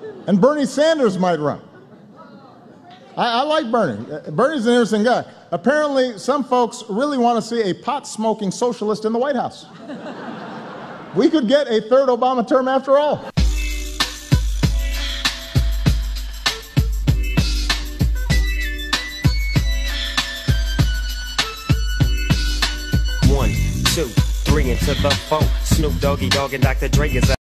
And Bernie Sanders might run. I like Bernie. Bernie's an interesting guy. Apparently, some folks really want to see a pot-smoking socialist in the White House. We could get a third Obama term after all. One, two, three into the four. Snoop Doggy Dogg and Dr. Dre is